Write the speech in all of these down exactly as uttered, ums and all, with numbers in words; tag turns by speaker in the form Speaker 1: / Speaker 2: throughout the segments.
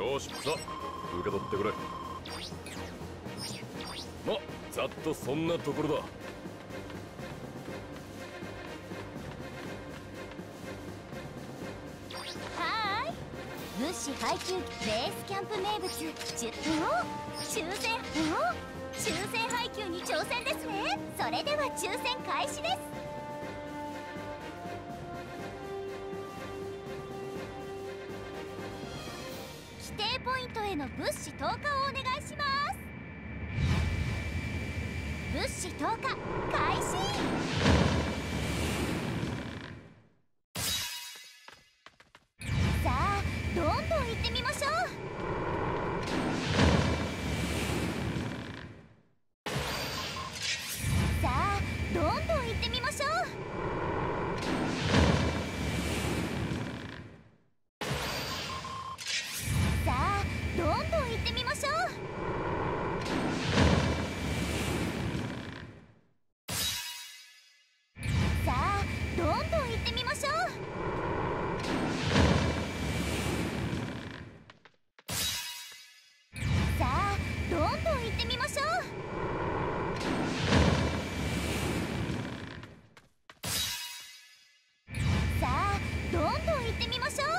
Speaker 1: よし、さあ受け取ってくれ。まあざっとそんなところだ。
Speaker 2: はーい、物資配給ベースキャンプ名物じゅっぷんを抽選を抽選配給に挑戦ですね。それでは抽選開始です。指定ポイントへの物資投下をお願いします。物資投下開始。さあどんどん行ってみましょう。さあどんどん行ってみましょう。さあどんどん行ってみましょう。さあどんどん行ってみましょう。さあどんどん行ってみましょう。さあどんどん行ってみましょう。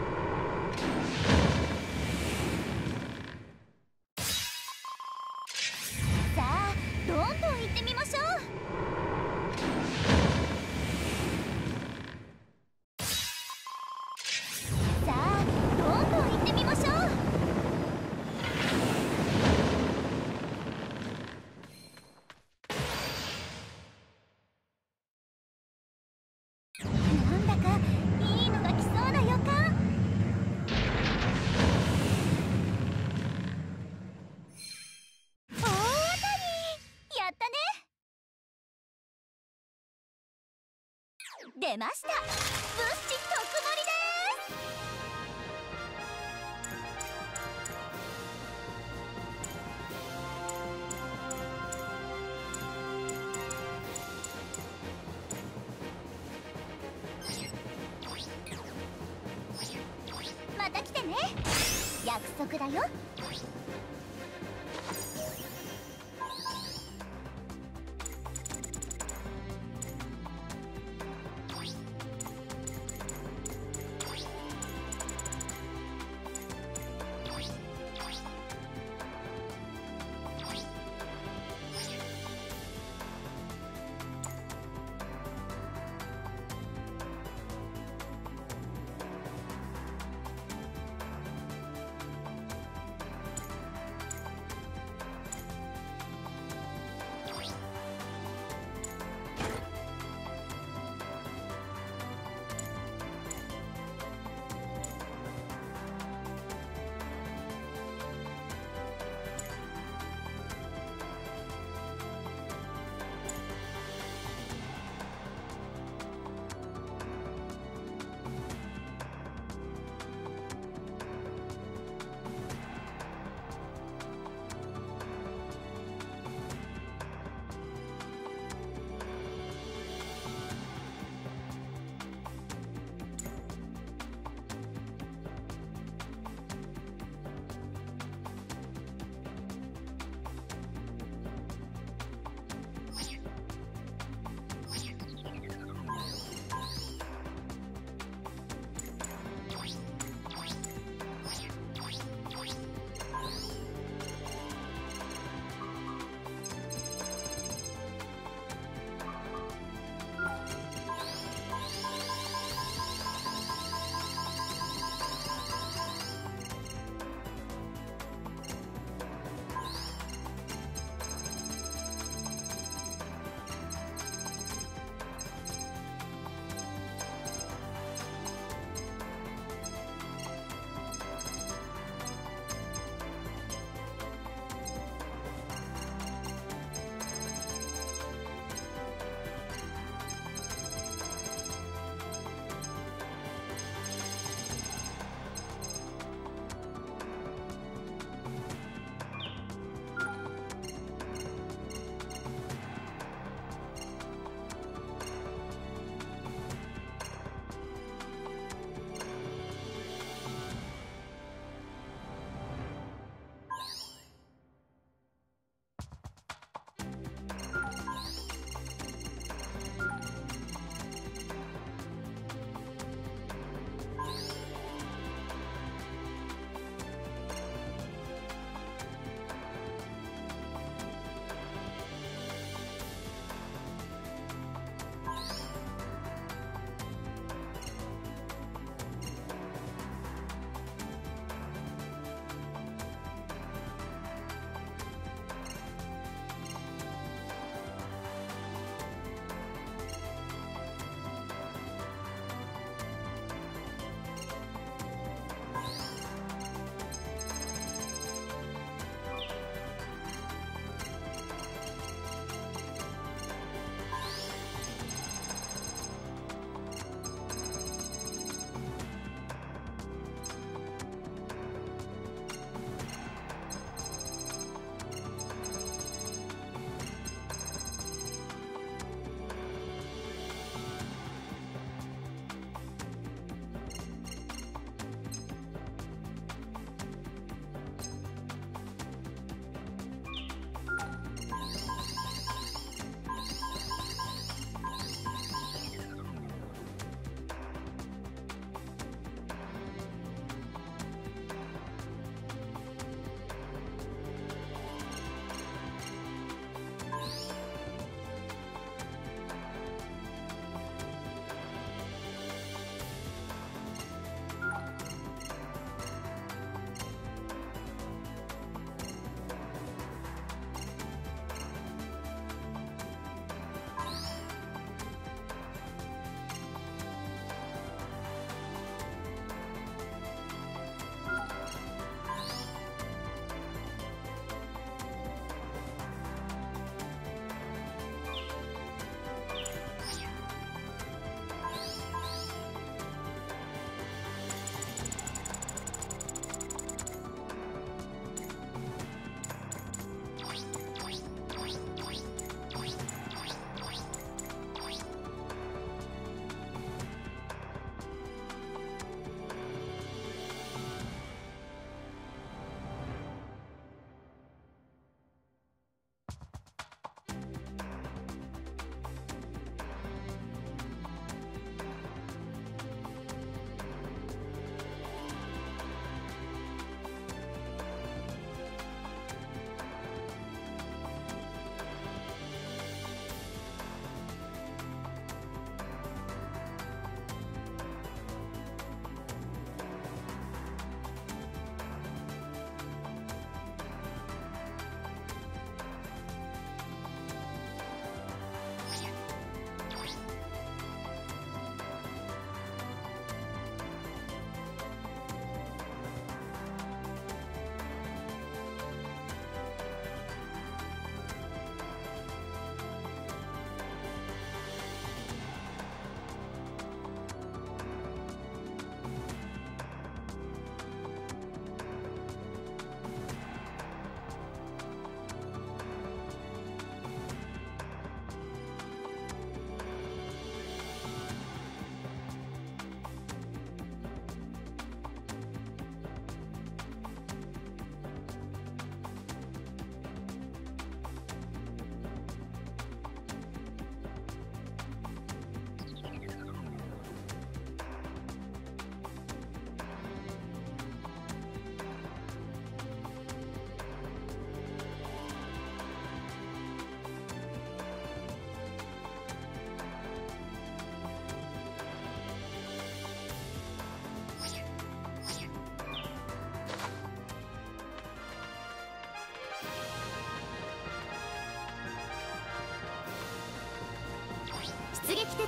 Speaker 2: さあどんどん行ってみましょう。さあどんどん行ってみましょう。なんだかいいのが来そうな予感。大当たり！やったね。出ました、物資特盛りです。また来てね、約束だよ。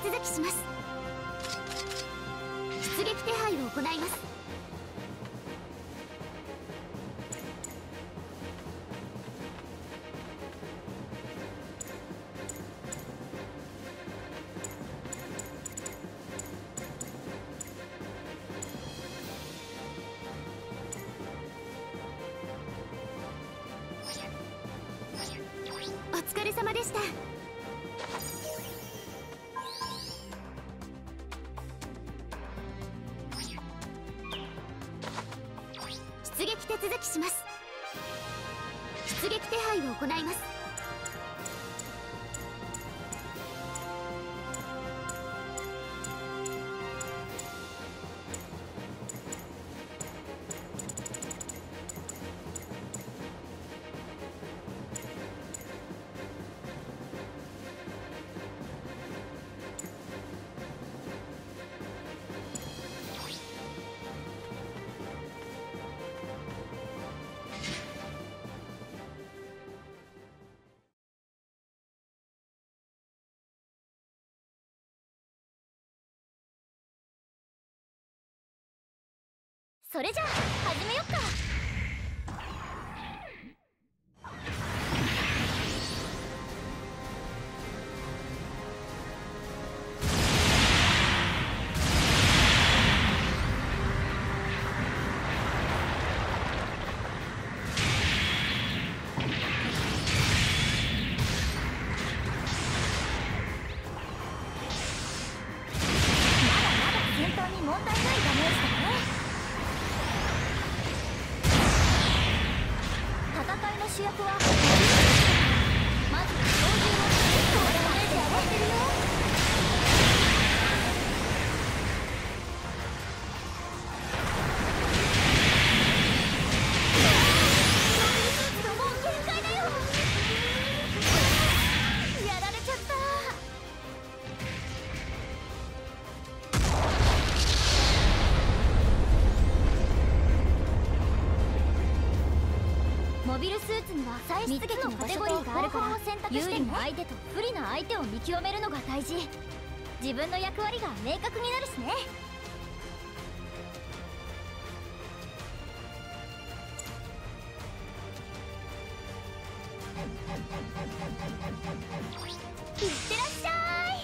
Speaker 2: 続きします。出撃手配を行います。お疲れ様でした。出撃手続きします。出撃手配を行います。それじゃあ始めよっか。まだまだ戦闘に問題ないダメージだね。戦いの主役はまず操縦を結構ダメージ上がってるよ。もう限界だよ。やられちゃった。モビルスーツにはみっつのカテゴリーがあるから、有利な相手と不利な相手を見極めるのが大事。自分の役割が明確になるしね。いってらっしゃい。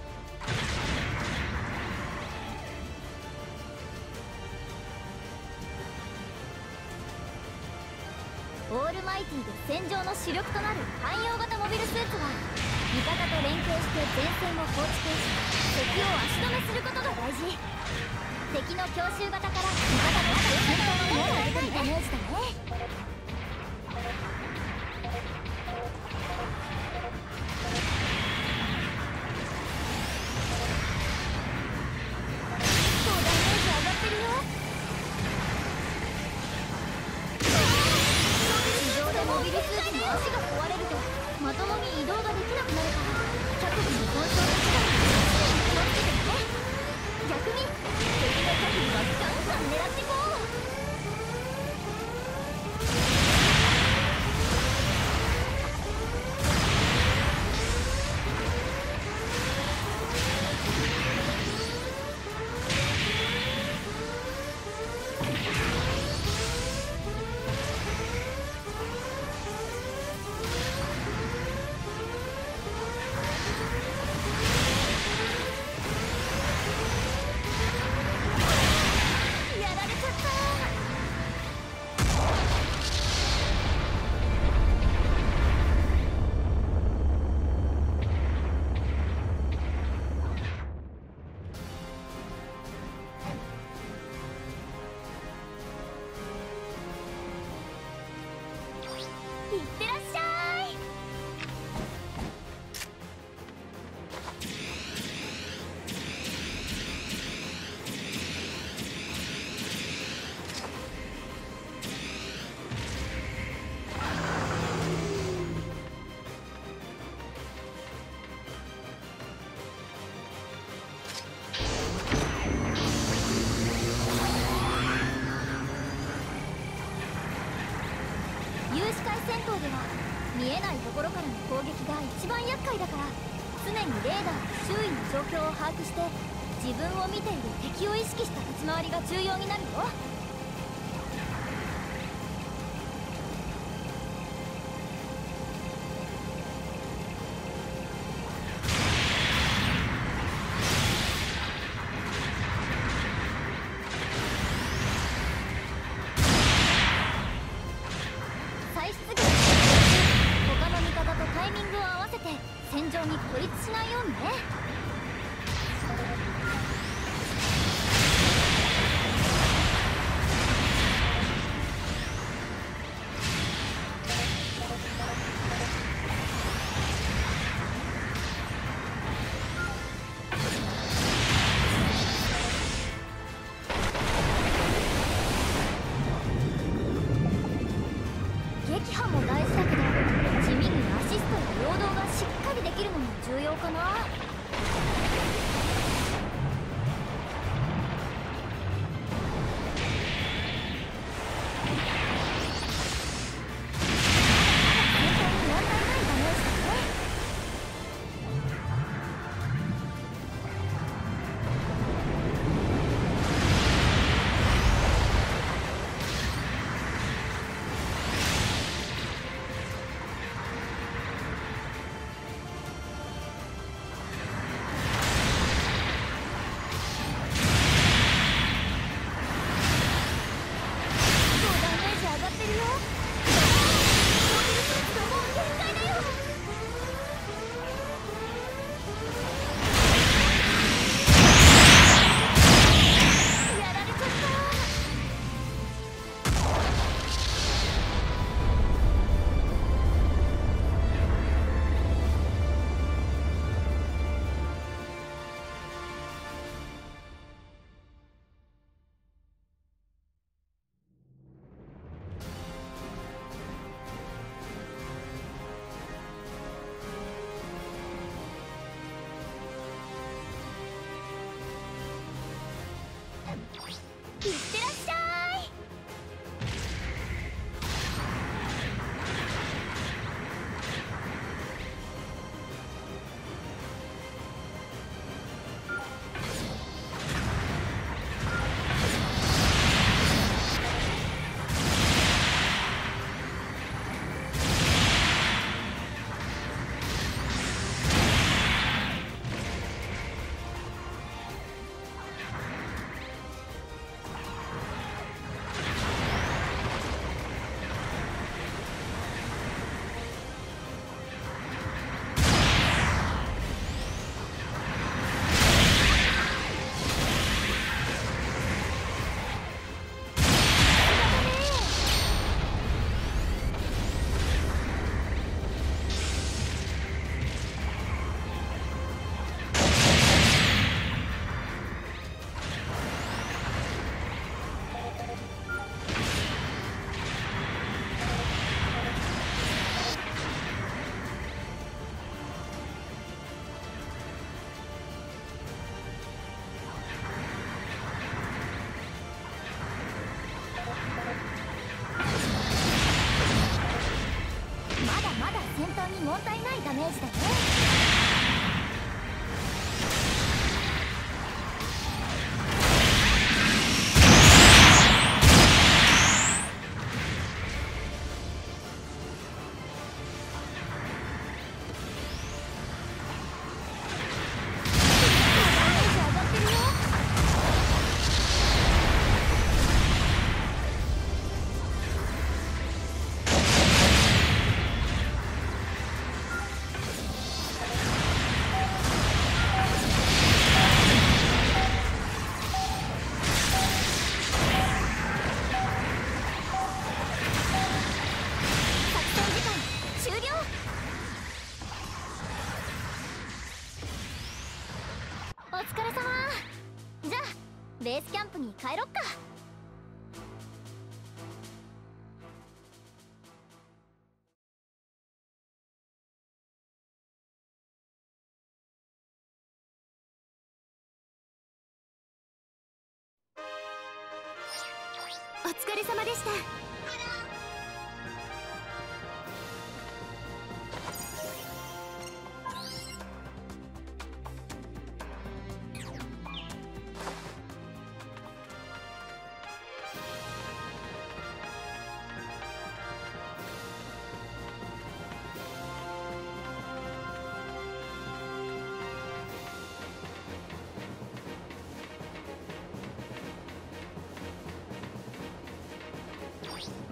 Speaker 2: オールマイティで戦場の主力となる汎用型モビルスーツは味方と連携して前線を構築し、敵を足止めすることが大事。敵の強襲型から味方の戦闘を守る相手にダメージだね。結構ダメージ上がってるよ。モビルスーツの足が壊れるとまともに移動ができなくなるから、脚部の損傷が近くに気をつけてね。逆に敵の脚部はガンガン狙ってこう。いってらっしゃい。有視界戦闘では見えないところからの攻撃が一番厄介だから、常常にレーダーで周囲の状況を把握して自分を見ている敵を意識した立ち回りが重要になるよ。再出撃他の味方とタイミングを合わせて戦場に孤立しないようにね。撃破も大事だけど地味にアシストや陽動がしっかりできるのも重要かな。いってらっしゃい。戦闘に問題ないダメージだね。お疲れ様。じゃあベースキャンプに帰ろっか。お疲れ様でした。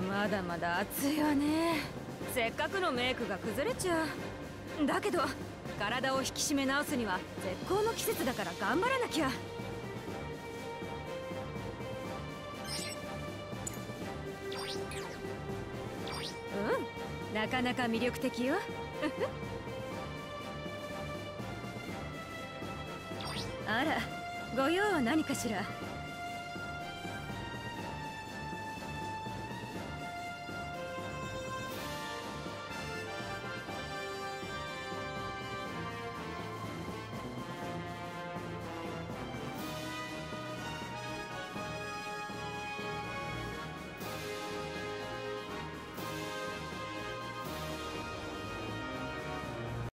Speaker 3: まだまだ暑いわね。せっかくのメイクが崩れちゃう。だけど体を引き締め直すには絶好の季節だから頑張らなきゃ。うん、なかなか魅力的よ。あら、ご用は何かしら。